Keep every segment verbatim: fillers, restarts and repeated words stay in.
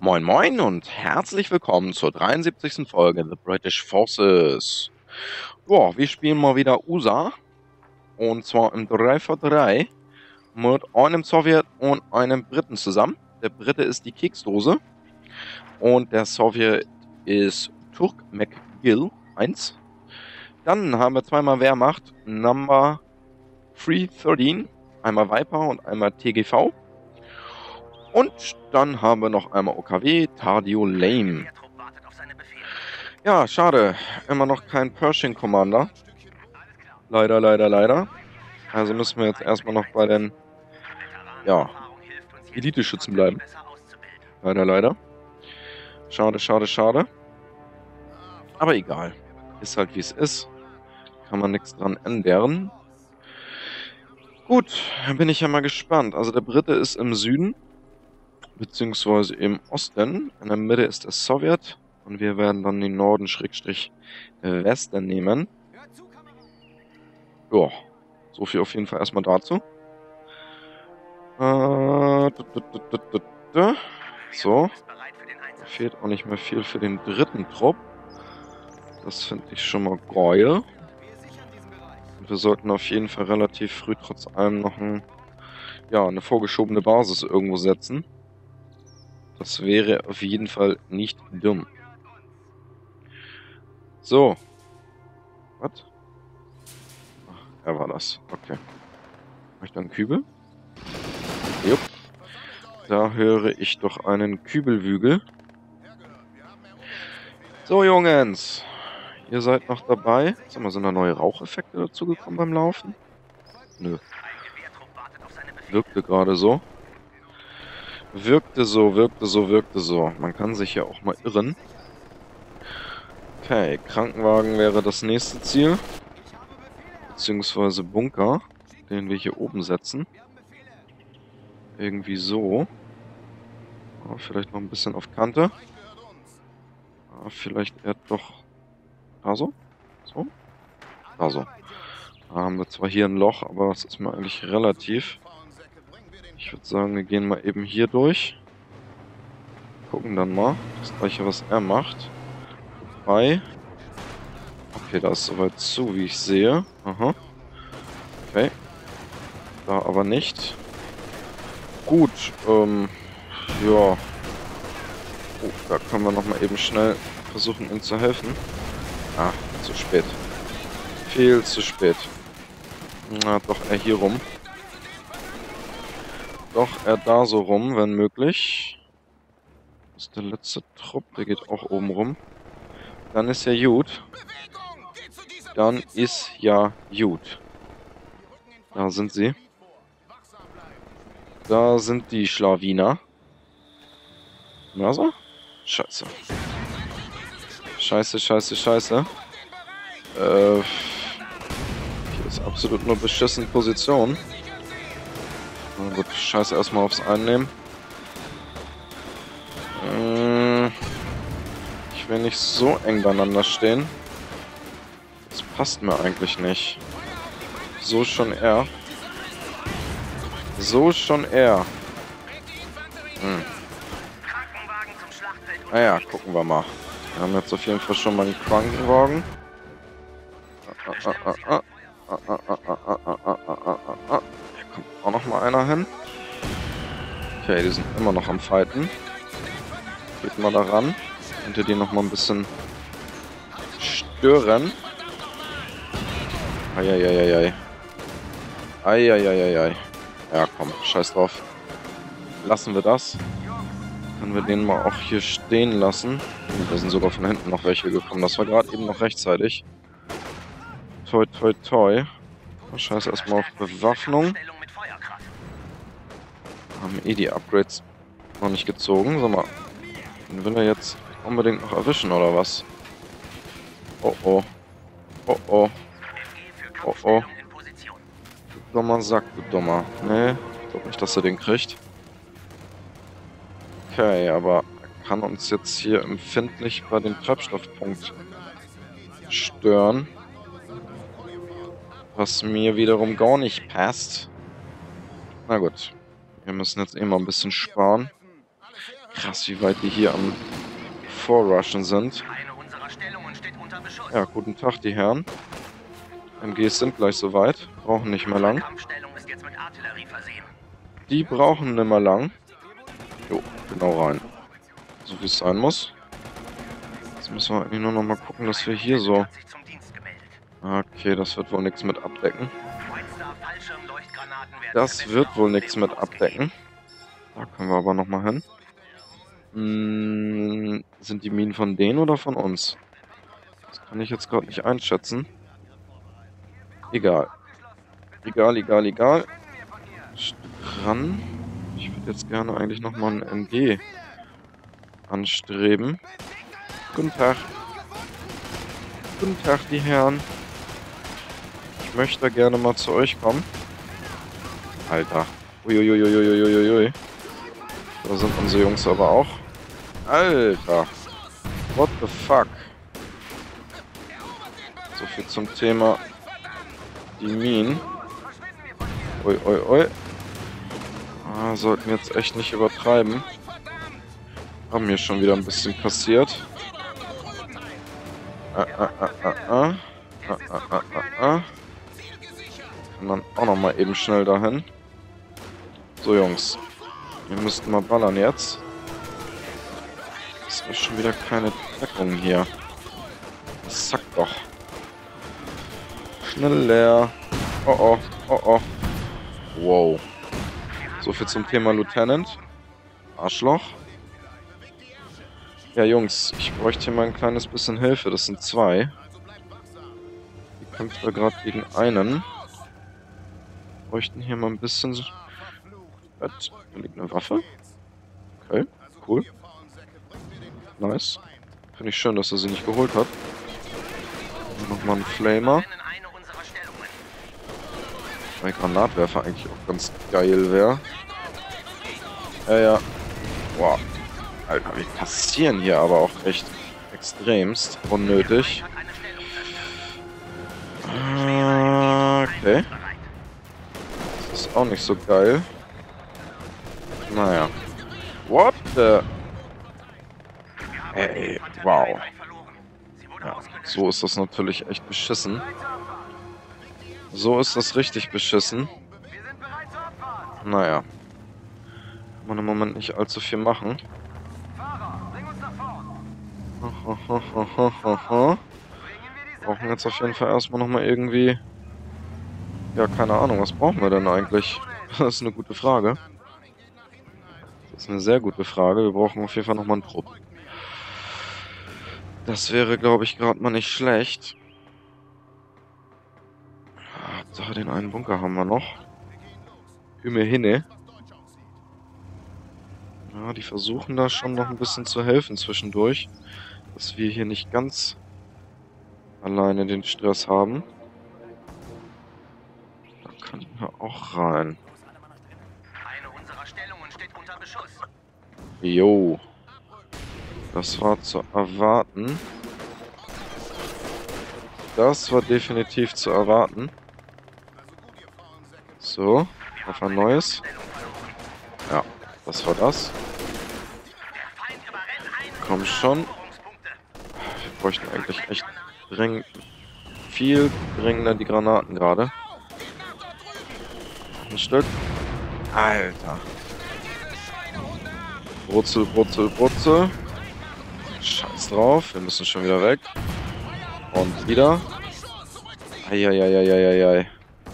Moin Moin und herzlich willkommen zur dreiundsiebzigsten Folge The British Forces. Ja, wir spielen mal wieder U S A und zwar im drei für drei mit einem Sowjet und einem Briten zusammen. Der Brite ist die Keksdose und der Sowjet ist Turk McGill eins. Dann haben wir zweimal Wehrmacht, Number dreihundertdreizehn, einmal Viper und einmal T G V. Und dann haben wir noch einmal O K W, Tardio Lame. Ja, schade. Immer noch kein Pershing Commander. Leider, leider, leider. Also müssen wir jetzt erstmal noch bei den, ja, Elite-Schützen bleiben. Leider, leider. Schade, schade, schade. Aber egal. Ist halt wie es ist. Kann man nichts dran ändern. Gut, dann bin ich ja mal gespannt. Also der Brite ist im Süden, beziehungsweise im Osten. In der Mitte ist der Sowjet. Und wir werden dann den Norden Schrägstrich Westen nehmen. Ja, so viel auf jeden Fall erstmal dazu. Äh, so. Da fehlt auch nicht mehr viel für den dritten Trupp. Das finde ich schon mal geil. Und wir sollten auf jeden Fall relativ früh trotz allem noch ein, ja, eine vorgeschobene Basis irgendwo setzen. Das wäre auf jeden Fall nicht dumm. So. Was? Ach, er war das. Okay. Habe ich da einen Kübel? Jupp. Da höre ich doch einen Kübelwügel. So, Jungens. Ihr seid noch dabei. Sag mal, sind da neue Raucheffekte dazugekommen beim Laufen? Nö. Wirkte gerade so. Wirkte so, wirkte so, wirkte so. Man kann sich ja auch mal irren. Okay, Krankenwagen wäre das nächste Ziel. Beziehungsweise Bunker, den wir hier oben setzen. Irgendwie so. Oh, vielleicht noch ein bisschen auf Kante. Ah, vielleicht eher doch da so. So. Da so. Da haben wir zwar hier ein Loch, aber es ist mir eigentlich relativ. Ich würde sagen, wir gehen mal eben hier durch. Gucken dann mal. Das gleiche, was er macht. Wobei. Okay, da ist soweit zu, wie ich sehe. Aha. Okay. Da aber nicht. Gut. Ähm. Ja. Oh, da können wir nochmal eben schnell versuchen, ihm zu helfen. Ah, zu spät. Viel zu spät. Na, doch er hier rum. Doch er da so rum, wenn möglich. Das ist der letzte Trupp, der geht auch oben rum. Dann ist ja gut. Dann ist ja gut. Da sind sie. Da sind die Schlawiner. Na so? Scheiße. Scheiße, scheiße, scheiße. Äh, hier ist absolut nur beschissen Position. Na gut, scheiße, erstmal aufs Einnehmen. Äh, ich will nicht so eng beieinander stehen. Das passt mir eigentlich nicht. So schon eher. So schon eher. Hm. Naja, gucken wir mal. Wir haben jetzt auf jeden Fall schon mal einen Krankenwagen. Hier kommt auch noch mal einer hin. Okay, die sind immer noch am Fighten. Geht mal da ran. Könnt ihr die noch mal ein bisschen stören. Eieieiei. Eieieiei. Ja, komm, scheiß drauf. Lassen wir das. Können wir den mal auch hier stehen lassen. Da sind sogar von hinten noch welche gekommen. Das war gerade eben noch rechtzeitig. Toi, toi, toi. Oh, scheiße, erstmal auf Bewaffnung. Haben eh die Upgrades noch nicht gezogen. Sag mal, den will er jetzt unbedingt noch erwischen, oder was? Oh, oh. Oh, oh. Oh, oh. Du dummer Sack, du dummer. Nee, ich glaube nicht, dass er den kriegt. Okay, aber er kann uns jetzt hier empfindlich bei dem Treibstoffpunkt stören. Was mir wiederum gar nicht passt. Na gut. Wir müssen jetzt eh mal ein bisschen sparen. Krass, wie weit die hier am Vorrushen sind. Eine unserer Stellungen steht unter Beschuss. Ja, guten Tag, die Herren. M Gs sind gleich soweit. Brauchen nicht mehr lang. Die Kampfstellung ist jetzt mit Artillerie versehen. Die brauchen nicht mehr lang. Jo, genau rein. So wie es sein muss. Jetzt müssen wir eigentlich nur noch mal gucken, dass wir hier so... Hat sich zum Dienst gemeldet. Okay, das wird wohl nichts mit abdecken. Whitestar Fallschirmleuchtgranaten werden Das gemessen wird auf wohl dem nichts mit Ausgelegt. abdecken. Da können wir aber noch mal hin. Hm, sind die Minen von denen oder von uns? Das kann ich jetzt gerade nicht einschätzen. Egal. Egal, egal, egal. Stück ran. Ich würde jetzt gerne eigentlich noch mal ein M G anstreben. Guten Tag. Guten Tag, die Herren. Ich möchte gerne mal zu euch kommen. Alter. Uiuiuiuiuiui. Da sind unsere Jungs aber auch. Alter. What the fuck? So viel zum Thema die Minen. Ui, ui, ui. Ah, sollten wir jetzt echt nicht übertreiben. Haben hier schon wieder ein bisschen passiert. Ah, ah, ah, ah, ah. Ah, ah, ah, ah, ah. Und dann auch noch mal eben schnell dahin. So, Jungs. Wir müssten mal ballern jetzt. Das ist schon wieder keine Deckung hier. Das zackt doch. Schnell leer. Oh oh, oh oh. Wow. So viel zum Thema Lieutenant. Arschloch. Ja, Jungs, ich bräuchte hier mal ein kleines bisschen Hilfe. Das sind zwei. Die kämpft da gerade gegen einen. Wir bräuchten hier mal ein bisschen... Da liegt eine Waffe. Okay, cool. Nice. Finde ich schön, dass er sie nicht geholt hat. Nochmal ein Flamer. Weil Granatwerfer eigentlich auch ganz geil wäre. Ja, ja. Wow. Alter, wir passieren hier aber auch echt extremst unnötig. Okay. Das ist auch nicht so geil. Naja. What the... Ey, wow. Ja, so ist das natürlich echt beschissen. So ist das richtig beschissen. Naja. Kann man im Moment nicht allzu viel machen. Brauchen jetzt auf jeden Fall erstmal nochmal irgendwie... Ja, keine Ahnung, was brauchen wir denn eigentlich? Das ist eine gute Frage. Das ist eine sehr gute Frage. Wir brauchen auf jeden Fall nochmal einen Trupp. Das wäre, glaube ich, gerade mal nicht schlecht. Hauptsache, den einen Bunker haben wir noch. Immerhin. Ja, die versuchen da schon noch ein bisschen zu helfen zwischendurch. Dass wir hier nicht ganz alleine den Stress haben. Da könnten wir auch rein. Eine unserer Stellungen steht unter Beschuss. Jo. Das war zu erwarten. Das war definitiv zu erwarten. So, auf ein neues. Ja, das war das. Komm schon. Wir bräuchten eigentlich echt dringend, viel dringender die Granaten gerade. Ein Stück. Alter. Brutzel, Brutzel, Brutzel. Scheiß drauf, wir müssen schon wieder weg. Und wieder. Eieieiei.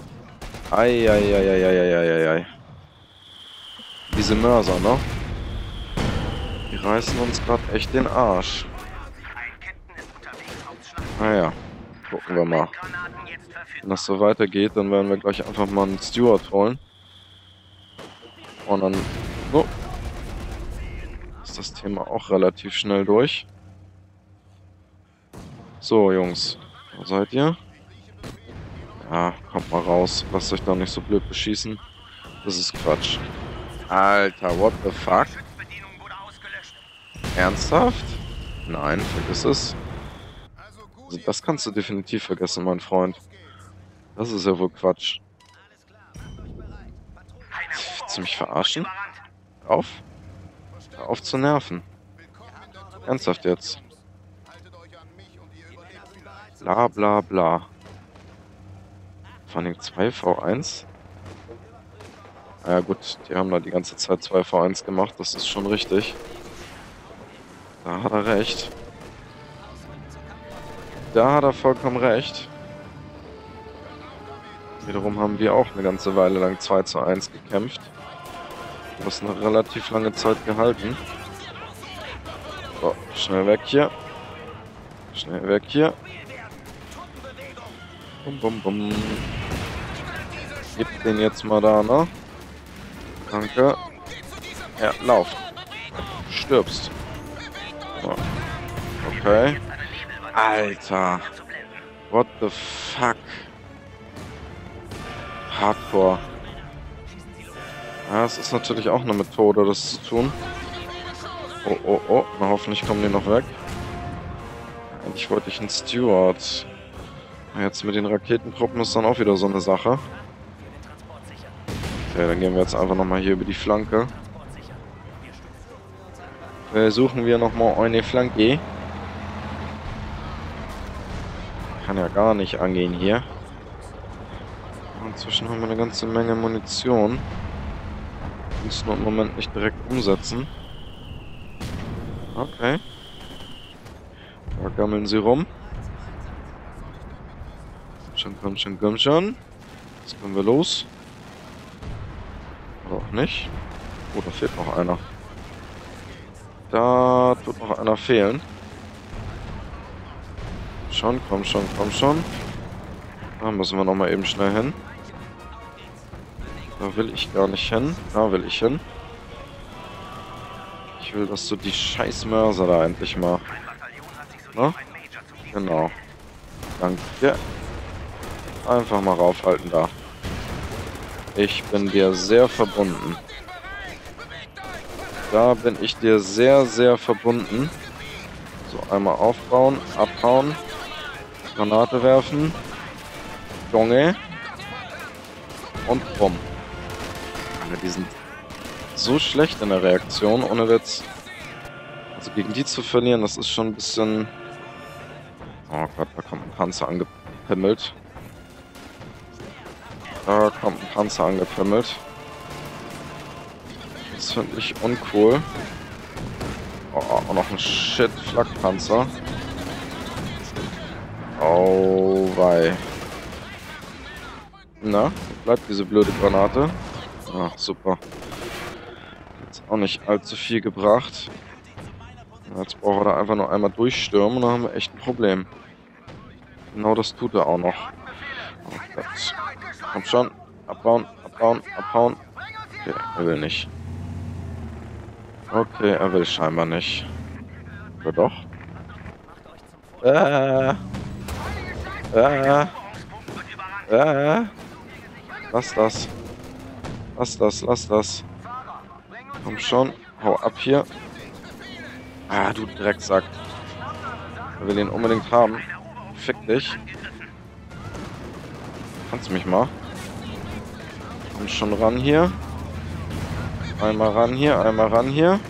Eieieiei. Diese Mörser, ne? Die reißen uns gerade echt den Arsch. Naja, gucken wir mal. Wenn das so weitergeht, dann werden wir gleich einfach mal einen Steward holen. Und dann oh, ist das Thema auch relativ schnell durch. So, Jungs. Wo seid ihr? Ja, kommt mal raus. Lasst euch doch nicht so blöd beschießen. Das ist Quatsch. Alter, what the fuck? Ernsthaft? Nein, vergiss es. Also das kannst du definitiv vergessen, mein Freund. Das ist ja wohl Quatsch. Willst du mich verarschen? Auf? Hör auf zu nerven. Ernsthaft jetzt. Bla bla bla. Vor allem zwei V eins? Ja gut, die haben da die ganze Zeit zwei V eins gemacht, das ist schon richtig. Da hat er recht. Da hat er vollkommen recht. Wiederum haben wir auch eine ganze Weile lang zwei zu eins gekämpft. Das eine relativ lange Zeit gehalten. So, schnell weg hier. Schnell weg hier. Bum, bum, bum. Gib den jetzt mal da, ne? Danke. Ja, lauf. Stirbst. So. Okay. Alter. What the fuck? Hardcore. Ja, es ist natürlich auch eine Methode, das zu tun. Oh, oh, oh. Na, hoffentlich kommen die noch weg. Eigentlich wollte ich einen Steward. Jetzt mit den Raketentruppen ist dann auch wieder so eine Sache. Okay, dann gehen wir jetzt einfach nochmal hier über die Flanke. Versuchen wir nochmal eine Flanke. Kann ja gar nicht angehen hier. Inzwischen haben wir eine ganze Menge Munition. Müssen wir im Moment nicht direkt umsetzen. Okay. Da gammeln sie rum. Schon, komm schon, komm schon. Jetzt können wir los. Oder auch nicht. Oh, da fehlt noch einer. Da tut noch einer fehlen. Schon, komm schon, komm schon. Da müssen wir noch mal eben schnell hin. Da will ich gar nicht hin. Da will ich hin. Ich will, dass du die scheiß Mörser da endlich mal... Na? Genau. Danke. Einfach mal raufhalten da. Ich bin dir sehr verbunden. Da bin ich dir sehr, sehr verbunden. So, einmal aufbauen, abhauen. Granate werfen. Junge. Und bumm. Die sind so schlecht in der Reaktion, ohne Witz. Also gegen die zu verlieren, das ist schon ein bisschen... Oh Gott, da kommt ein Panzer angepimmelt. Da kommt ein Panzer angepimmelt. Das finde ich uncool. Oh, auch noch ein Shit-Flakpanzer. Oh, wei. Na, bleibt diese blöde Granate. Ach, super. Jetzt auch nicht allzu viel gebracht. Jetzt brauchen wir da einfach nur einmal durchstürmen und dann haben wir echt ein Problem. Genau das tut er auch noch. Oh Gott. Komm schon. Abbauen, abbauen, abhauen. Okay, er will nicht. Okay, er will scheinbar nicht. Oder doch? Äh. Äh. Äh. Lass das. Lass das, lass das. Komm schon. Hau ab hier. Ah, du Drecksack. Er will ihn unbedingt haben. Fick dich. Kannst du mich mal? Komm schon ran hier. Einmal ran hier, einmal ran hier.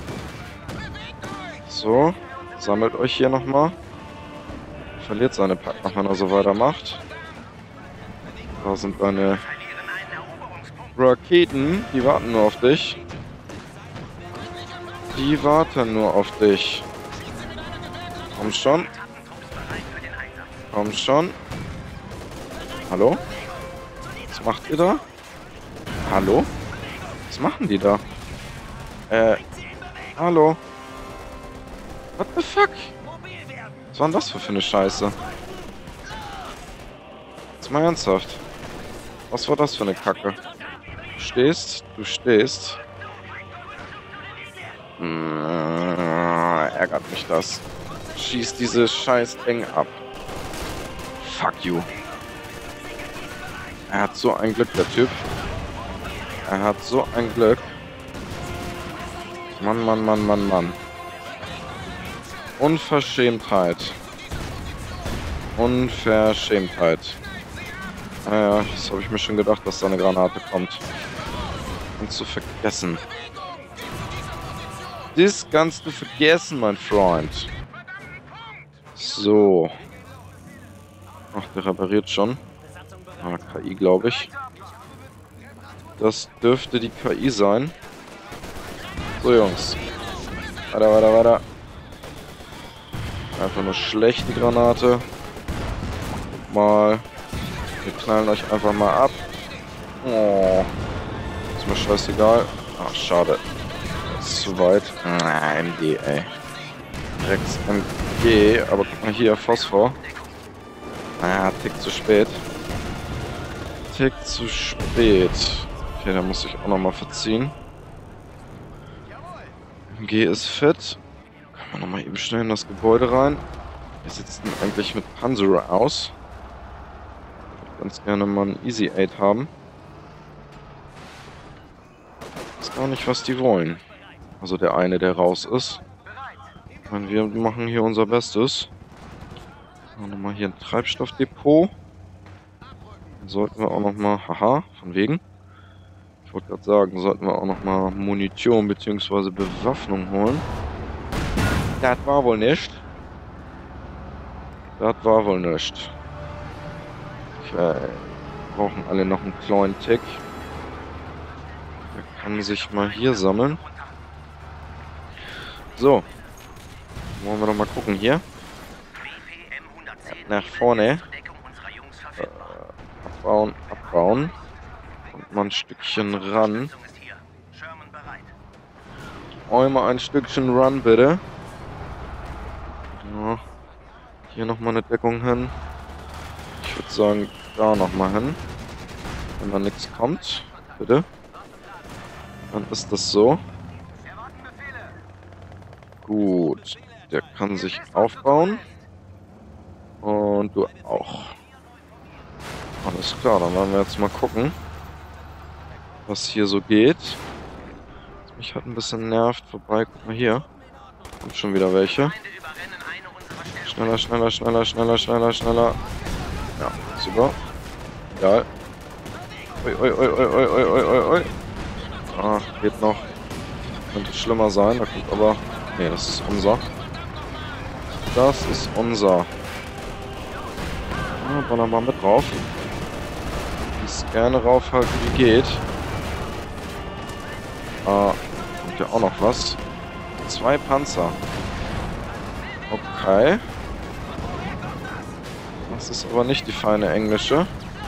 So. Sammelt euch hier nochmal. Verliert seine Pack noch, wenn er so weitermacht. Da sind deine Raketen. Die warten nur auf dich. Die warten nur auf dich. Komm schon. Komm schon. Hallo? Was macht ihr da? Hallo? Was machen die da? Äh, hallo? What the fuck? Was war denn das für eine Scheiße? Jetzt mal ernsthaft. Was war das für eine Kacke? Du stehst, du stehst. Hm, ärgert mich das. Schieß dieses scheiß Ding ab. Fuck you. Er hat so ein Glück, der Typ. Er hat so ein Glück. Mann, Mann, Mann, Mann, Mann. Unverschämtheit. Unverschämtheit. Naja, das habe ich mir schon gedacht, dass da eine Granate kommt. Und zu vergessen. Das kannst du vergessen, mein Freund. So. Ach, der repariert schon. Ah, K I, glaube ich. Das dürfte die K I sein. So, Jungs. Weiter, weiter, weiter. Einfach nur schlecht, die Granate. Guck mal. Wir knallen euch einfach mal ab. Oh. Ist mir scheißegal. Ach, schade. Das ist zu weit. Ah, M G, ey. Rex M G. Aber guck mal hier, Phosphor. Ah, tick zu spät. Tick zu spät. Okay, da muss ich auch nochmal verziehen. M G ist fit. Können wir nochmal eben schnell in das Gebäude rein. Wir sitzen eigentlich mit Panzer aus. Ich würde ganz gerne mal ein Easy Aid haben. Ich weiß gar nicht, was die wollen. Also der eine, der raus ist. Ich meine, wir machen hier unser Bestes. Nochmal hier ein Treibstoffdepot. Dann sollten wir auch nochmal... Haha, von wegen. Ich wollte gerade sagen, sollten wir auch nochmal Munition bzw. Bewaffnung holen. Das war wohl nicht. Das war wohl nicht. Okay. Wir brauchen alle noch einen kleinen Tick. Der kann sich mal hier sammeln. So. Wollen wir doch mal gucken hier. Nach vorne. Äh, abbauen, abbauen. Und mal ein Stückchen ran. Einmal ein Stückchen Run, bitte. Ja. Hier nochmal eine Deckung hin. Ich würde sagen, da nochmal hin. Wenn da nichts kommt, bitte. Dann ist das so. Gut. Der kann sich aufbauen. Und du auch. Alles klar, dann werden wir jetzt mal gucken, was hier so geht. Was mich halt ein bisschen nervt. Vorbei, guck mal hier. Kommt schon wieder welche. Schneller, schneller, schneller, schneller, schneller, schneller. Ja, super. Egal. Ui, ui, ui, ui, ui, ui, ui, ui. Ah, geht noch. Könnte schlimmer sein. Da kommt aber... Nee, das ist unser. Das ist unser. Ja, ballern mal mit drauf. Ich gerne raufhalten, wie geht. Ah, kommt ja auch noch was. Zwei Panzer. Okay. Das ist aber nicht die feine englische.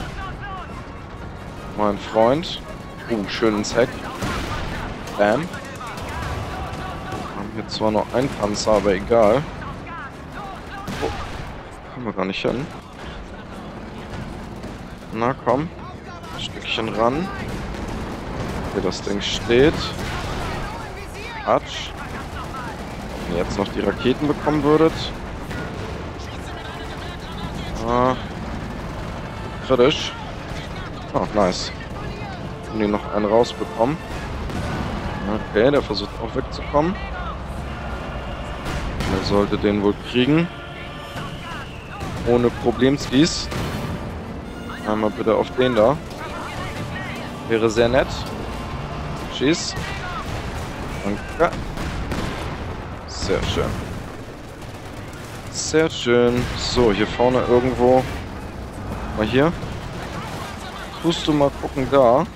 Mein Freund. Uh, schön ins Heck. Bam. Wir haben hier zwar nur ein Panzer, aber egal. Oh, kommen wir gar nicht hin. Na komm. Ein Stückchen ran. Hier das Ding steht. Atsch. Wenn ihr jetzt noch die Raketen bekommen würdet. Ah. Kritisch. Oh, nice. Haben die noch einen rausbekommen. Okay, der versucht auch wegzukommen. Der sollte den wohl kriegen. Ohne Problemskis. Einmal bitte auf den da. Wäre sehr nett. Schieß. Danke. Sehr schön. Sehr schön. So, hier vorne irgendwo. Mal hier. Tust du mal gucken da.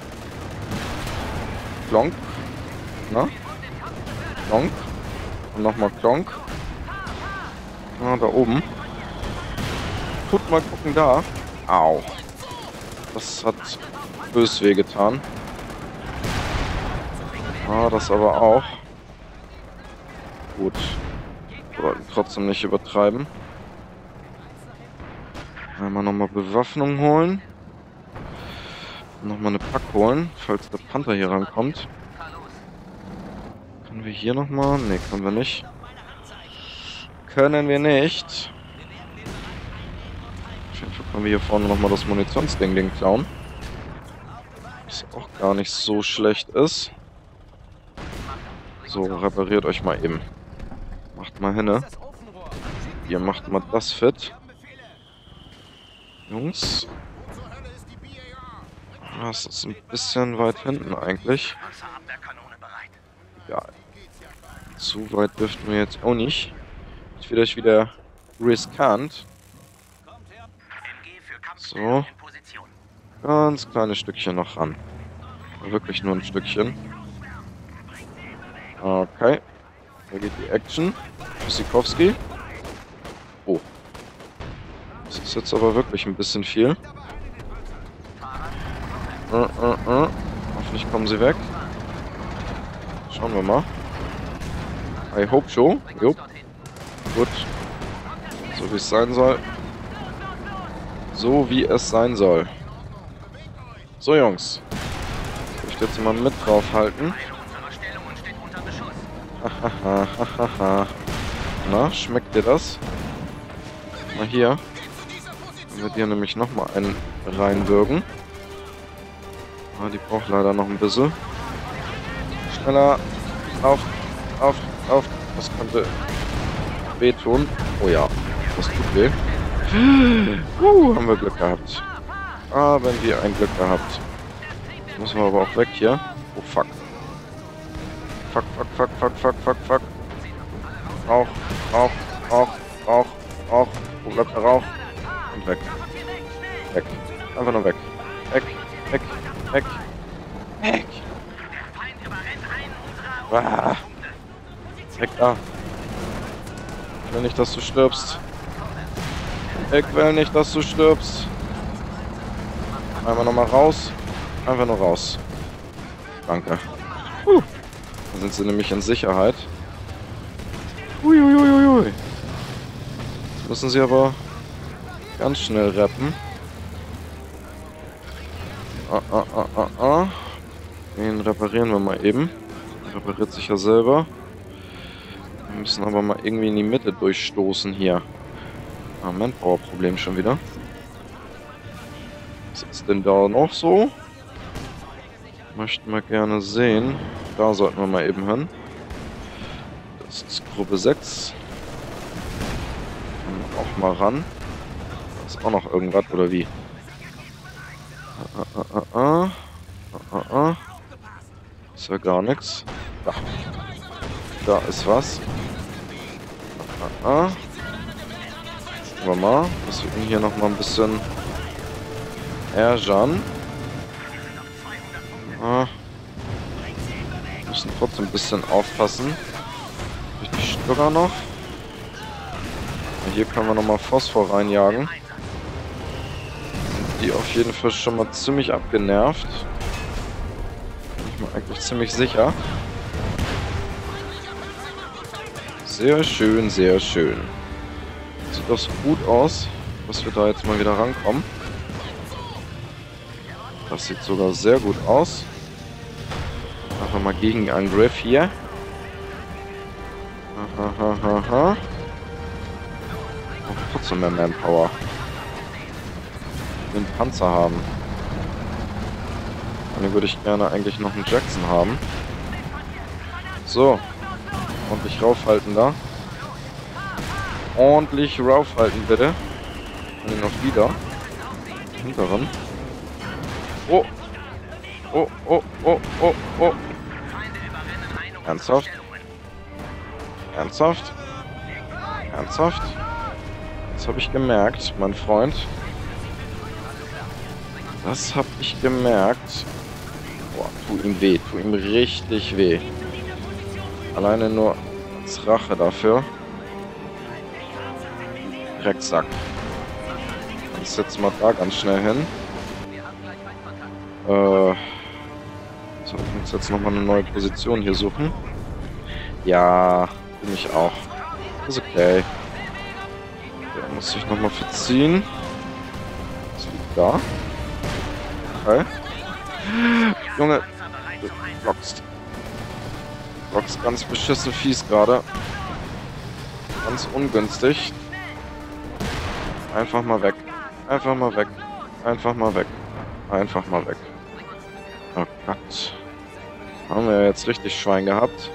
Klonk. Na? Klonk. Und nochmal Klonk. Ah, da oben. Tut mal gucken da. Au. Das hat bös weh getan. Ah, das aber auch. Gut. Wir sollten trotzdem nicht übertreiben. Einmal nochmal Bewaffnung holen. Nochmal eine Pack holen, falls der Panther hier rankommt. Können wir hier nochmal? Ne, können wir nicht. Können wir nicht. Auf jeden Fall können wir hier vorne nochmal das Munitionsding den klauen. Was auch gar nicht so schlecht ist. So, repariert euch mal eben. Macht mal hinne. Ihr macht mal das fit. Jungs. Das ist ein bisschen weit hinten eigentlich. Ja. Zu weit dürften wir jetzt auch nicht. Ist vielleicht wieder riskant. So. Ganz kleines Stückchen noch ran. Wirklich nur ein Stückchen. Okay. Da geht die Action. Sikowski. Oh. Das ist jetzt aber wirklich ein bisschen viel. Uh, uh, uh. Hoffentlich kommen sie weg. Schauen wir mal. I hope so. Jo. Gut. So wie es sein soll. So wie es sein soll. So, Jungs. Soll ich jetzt mal mit draufhalten? Hahaha. Na, schmeckt dir das? Mal hier. Können wir dir nämlich nochmal einen reinwürgen. Ah, die braucht leider noch ein bisschen. Schneller. Auf, auf, auf. Das könnte wehtun. Oh ja, das tut weh. Uh, haben wir Glück gehabt. Haben wir ein Glück gehabt. Jetzt müssen wir aber auch weg hier. Oh fuck. Fuck, fuck, fuck, fuck, fuck, fuck, fuck. Rauch, Rauch, Rauch, Rauch, Rauch. Wo bleibt der Rauch? Und weg. Weg. Einfach nur weg. Weg, weg, weg. Weg. Ah. Weg da. Ich will nicht, dass du stirbst. Ich will nicht, dass du stirbst. Einfach nochmal raus. Einfach nur raus. Danke. Uh. Da sind sie nämlich in Sicherheit. Uiuiuiui. Jetzt müssen sie aber ganz schnell retten. Ah, ah, ah, ah, ah. Den reparieren wir mal eben. Der repariert sich ja selber. Wir müssen aber mal irgendwie in die Mitte durchstoßen hier. Ah, Manpower-Problem schon wieder. Was ist denn da noch so? Möchten wir gerne sehen. Da sollten wir mal eben hin. Das ist Gruppe sechs. Auch mal ran. Da ist auch noch irgendwas, oder wie? Ah, ah, ah, ah. Ah, ah, ah. Ist ja gar nichts. Da. Da ist was. Ah, ah, ah. Gucken wir mal, dass wir ihn hier noch mal ein bisschen ärgern. Ah. Wir müssen trotzdem ein bisschen aufpassen. Durch die Stürger noch. Hier können wir noch mal Phosphor reinjagen. Die auf jeden Fall schon mal ziemlich abgenervt. Bin ich mir eigentlich ziemlich sicher. Sehr schön, sehr schön. Sieht doch so gut aus, dass wir da jetzt mal wieder rankommen. Das sieht sogar sehr gut aus. Machen wir mal Gegenangriff hier. Hahaha. Oh, trotzdem mehr Manpower. Den Panzer haben. Dann würde ich gerne eigentlich noch einen Jackson haben. So. Ordentlich raufhalten da. Ordentlich raufhalten, bitte. Und den noch wieder. Hinteren. Oh. Oh, oh, oh, oh, oh. Ernsthaft? Ernsthaft? Ernsthaft? Das habe ich gemerkt, mein Freund. Das habe ich gemerkt. Boah, tu ihm weh. Tu ihm richtig weh. Alleine nur als Rache dafür. Drecksack. Ich setze mal da ganz schnell hin. Äh, soll ich uns jetzt nochmal eine neue Position hier suchen? Ja, bin ich auch. Ist okay. Da muss ich nochmal verziehen. Was liegt da? Okay. Junge, du blockst. Du blockst ganz beschissen fies gerade. Ganz ungünstig. Einfach mal weg. Einfach mal weg. Einfach mal weg. Einfach mal weg. Oh Gott. Haben wir jetzt richtig Schwein gehabt.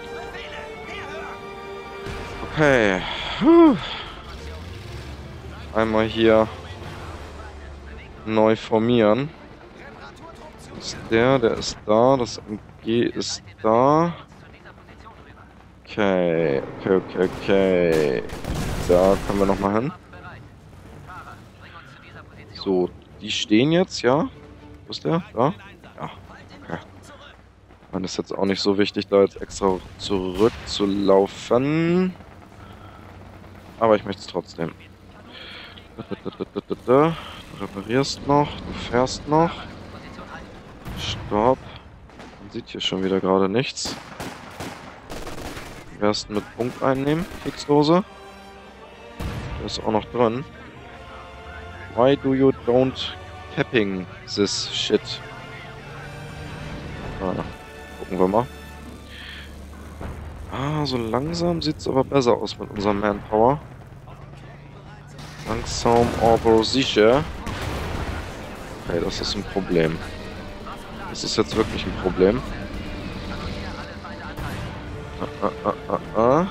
Okay. Puh. Einmal hier neu formieren. Das ist der, der ist da. Das M G ist da. Okay, okay, okay, okay. Da können wir nochmal hin. So, die stehen jetzt, ja? Wo ist der? Da? Ja, okay. Man ist jetzt auch nicht so wichtig, da jetzt extra zurückzulaufen. Aber ich möchte es trotzdem. Du reparierst noch, du fährst noch. Stopp. Man sieht hier schon wieder gerade nichts. Wie wär's mit Punkt einnehmen? Fixdose. Der ist auch noch drin. Why do you don't capping this shit? Ah, gucken wir mal. Ah, so langsam sieht es aber besser aus mit unserem Manpower. Langsam, aber sicher. Okay, das ist ein Problem. Das ist jetzt wirklich ein Problem. Ah, ah, ah, ah, ah.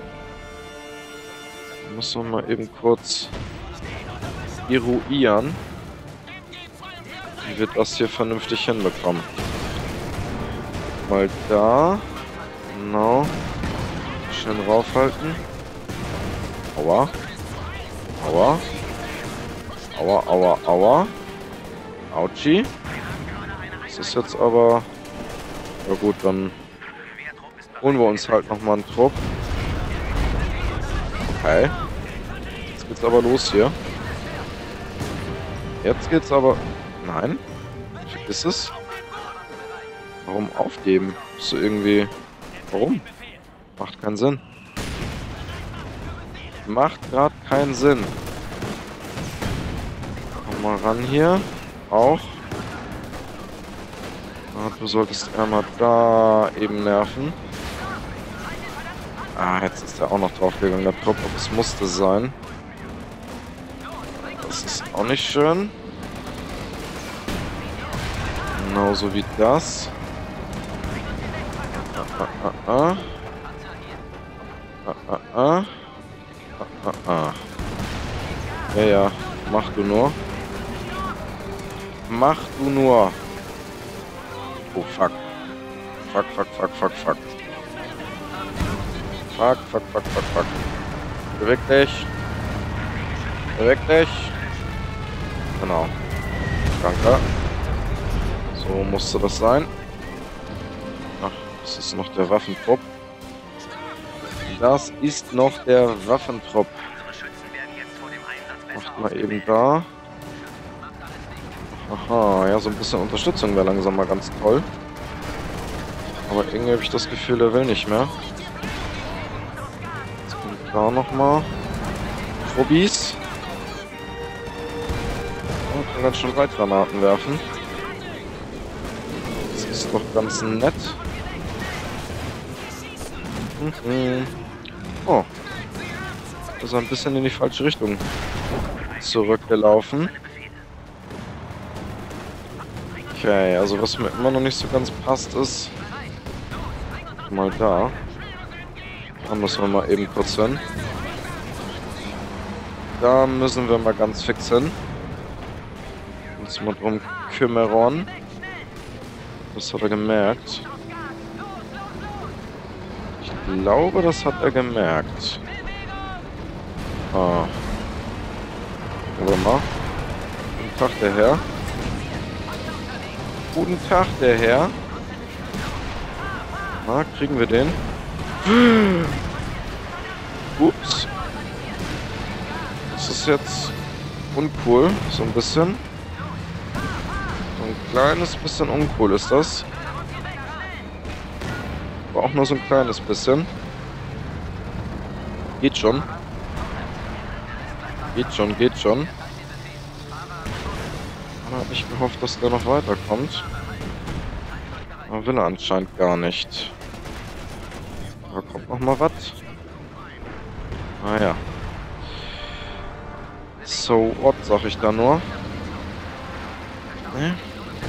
Muss man mal eben kurz eruieren, wie wir das hier vernünftig hinbekommen. Mal da. Genau. Schön raufhalten. Aua. Aua. Aua, aua, aua. Autschi. Das ist jetzt aber... Ja gut, dann holen wir uns halt nochmal einen Trupp. Okay. Jetzt geht's aber los hier. Jetzt geht's aber... Nein. Ist es? Warum aufgeben? Bist du irgendwie... Warum? Macht keinen Sinn. Macht gerade keinen Sinn. Komm mal ran hier. Auch. Ah, du solltest einmal da eben nerven. Ah, jetzt ist er auch noch draufgegangen, der Trupp. Aber es musste sein. Das ist auch nicht schön. Genauso wie das. Ah, ah, ah. Ah, ah, ah. Ah, ah, ah. Ja, ja. Mach du nur. Mach du nur. Oh, fuck. Fuck, fuck, fuck, fuck, fuck. Fuck, fuck, fuck, fuck, fuck. Beweg dich. Beweg dich. Genau. Danke. So musste das sein. Ach, das ist noch der Waffentrupp. Das ist noch der Waffentrupp. Macht mal eben da. Aha, ja, so ein bisschen Unterstützung wäre langsam mal ganz toll. Aber irgendwie habe ich das Gefühl, er will nicht mehr. Jetzt kommt da nochmal. Trubbis. Oh, kann ganz schön Reitgranaten werfen. Das ist doch ganz nett. Mhm. Oh. Das ist ein bisschen in die falsche Richtung zurückgelaufen. Okay, also was mir immer noch nicht so ganz passt ist... Mal da. Da müssen wir mal eben kurz hin. Da müssen wir mal ganz fix hin. Uns mal drum kümmern. Das hat er gemerkt. Ich glaube, das hat er gemerkt. Ah. Gucken wir mal. Guten Tag, der Herr. Guten Tag, der Herr. Na, kriegen wir den? Ups. Das ist jetzt uncool, so ein bisschen. So ein kleines bisschen uncool ist das. Aber auch nur so ein kleines bisschen. Geht schon. Geht schon, geht schon. Man hat nicht gehofft, dass der noch weiterkommt. Aber will er anscheinend gar nicht. Da kommt noch mal was. Ah ja. So what, sag ich da nur. Ne?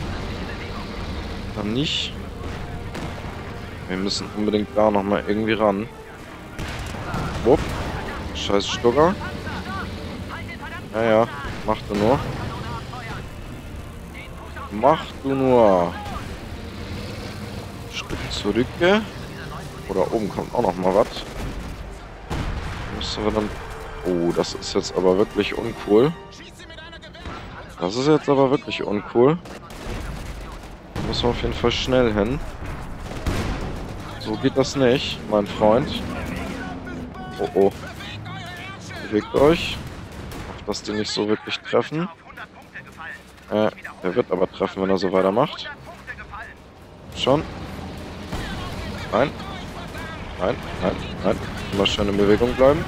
Dann nicht. Wir müssen unbedingt da noch mal irgendwie ran. Wupp. Scheiß Stugger. Ja, ja. Mach du nur. Mach du nur. Stück zurück. Oder oben kommt auch noch mal was. Müssen wir dann... Oh, das ist jetzt aber wirklich uncool. Das ist jetzt aber wirklich uncool. Da müssen wir auf jeden Fall schnell hin. So geht das nicht, mein Freund. Oh oh. Bewegt euch. Auf dass die nicht so wirklich treffen. Äh, der wird aber treffen, wenn er so weitermacht. Schon. Nein. Nein, nein, nein. Immer schön in Bewegung bleiben.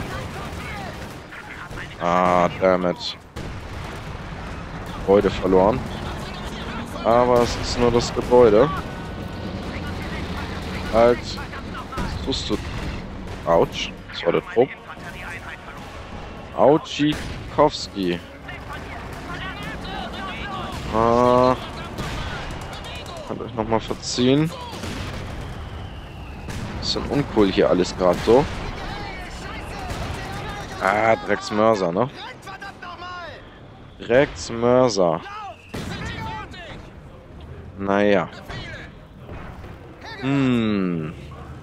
Ah, dammit. Gebäude verloren. Aber es ist nur das Gebäude. Halt. Was tust du? Autsch. Das war der Trupp. Autschikowski. Ah. Könnt euch nochmal verziehen. Bisschen uncool hier alles gerade so. Ah, Drecksmörser, ne? Drecksmörser. Naja. Hm.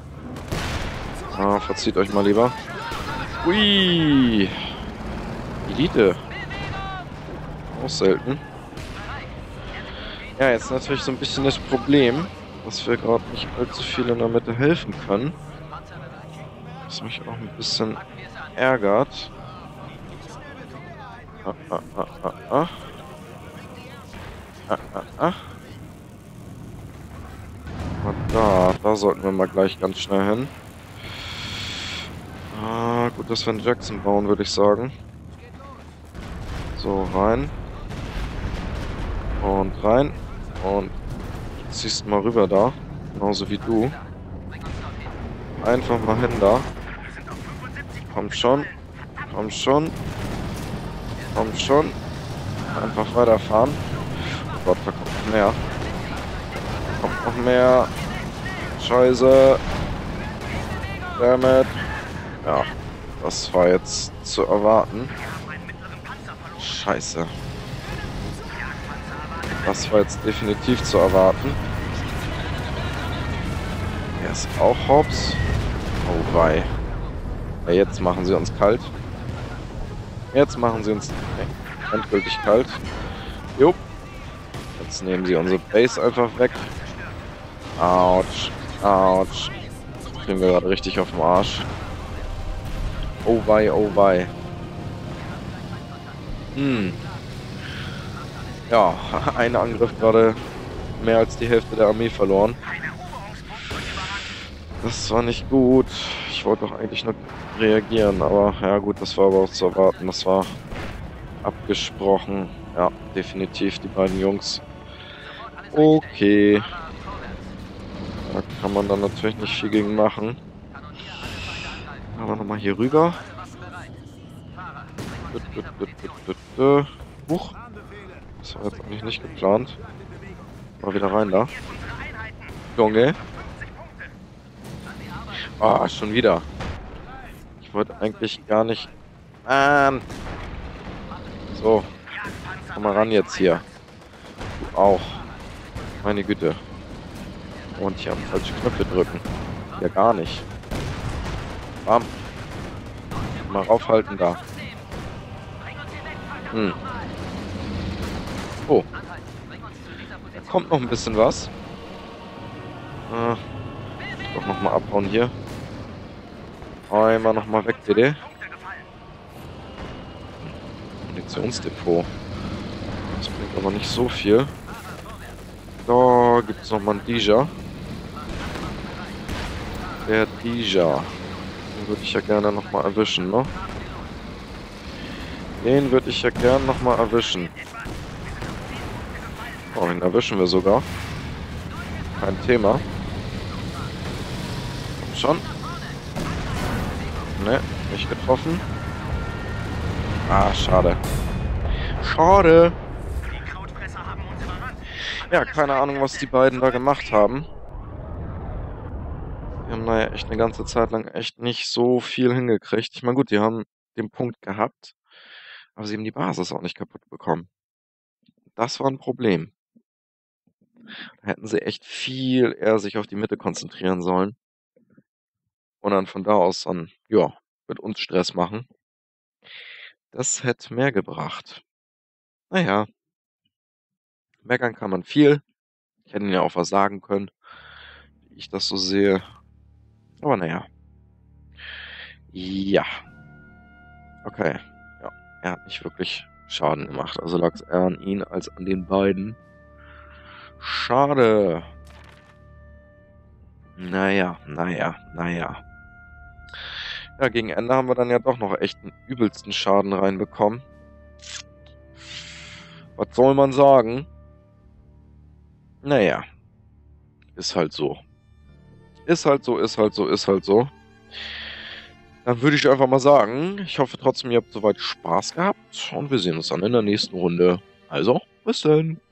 Ah, verzieht euch mal lieber. Ui. Elite. Auch selten. Ja, jetzt natürlich so ein bisschen das Problem, dass wir gerade nicht allzu viel in der Mitte helfen können. Was mich auch ein bisschen ärgert. Ah, ah, ah, ah, ah. Ah, ah, ah. Und da, da sollten wir mal gleich ganz schnell hin. Ah, gut, dass wir einen Jackson bauen, würde ich sagen. So, rein. Und rein. Und ziehst mal rüber da. Genauso wie du. Einfach mal hin da. Komm schon. Komm schon. Komm schon. Einfach weiterfahren. Oh Gott, da kommt noch mehr. Kommt noch mehr. Scheiße. Damit. Ja, das war jetzt zu erwarten. Scheiße. Das war jetzt definitiv zu erwarten. Er ist auch hops. Oh wei. Ja, jetzt machen sie uns kalt. Jetzt machen sie uns endgültig kalt. Jo. Jetzt nehmen sie unsere Base einfach weg. Autsch. Autsch. Das kriegen wir gerade richtig auf den Arsch. Oh wei, oh wei. Hm. Ja, ein Angriff gerade mehr als die Hälfte der Armee verloren. Das war nicht gut. Ich wollte doch eigentlich nur reagieren, aber ja gut, das war aber auch zu erwarten. Das war abgesprochen. Ja, definitiv die beiden Jungs. Okay. Da kann man dann natürlich nicht viel gegen machen. Aber nochmal hier rüber. Huch. Das war jetzt eigentlich nicht geplant. Mal wieder rein da. Junge. Ah, schon wieder. Ich wollte eigentlich gar nicht... Ähm. So. Komm mal ran jetzt hier. Du auch. Meine Güte. Und hier am falschen Knöpfe drücken. Ja, gar nicht. Bam. Mal raufhalten da. Hm. Oh. Da kommt noch ein bisschen was. Ah. Doch nochmal abhauen hier. Einmal nochmal weg, bitte. Munitionsdepot. Das bringt aber nicht so viel. Da gibt es nochmal einen Dija. Der Dija. Den würde ich ja gerne nochmal erwischen, ne? Den würde ich ja gerne nochmal erwischen. Oh, den erwischen wir sogar. Kein Thema. Komm schon. Ne, nicht getroffen. Ah, schade. Schade. Ja, keine Ahnung, was die beiden da gemacht haben. Die haben da ja echt eine ganze Zeit lang echt nicht so viel hingekriegt. Ich meine, gut, die haben den Punkt gehabt, aber sie haben die Basis auch nicht kaputt bekommen. Das war ein Problem. Da hätten sie echt viel eher sich auf die Mitte konzentrieren sollen. und dann von da aus dann, ja, mit uns Stress machen. Das hätte mehr gebracht. Naja, meckern kann man viel. Ich hätte ihnen ja auch was sagen können, wie ich das so sehe. Aber naja. Ja. Okay. Ja, er hat nicht wirklich Schaden gemacht. Also lag es eher an ihn als an den beiden. Schade. Naja, naja, naja. Ja, gegen Ende haben wir dann ja doch noch echt einen übelsten Schaden reinbekommen. Was soll man sagen? Naja. Ist halt so. Ist halt so, ist halt so, ist halt so. Dann würde ich einfach mal sagen, ich hoffe trotzdem, ihr habt soweit Spaß gehabt und wir sehen uns dann in der nächsten Runde. Also, bis dann.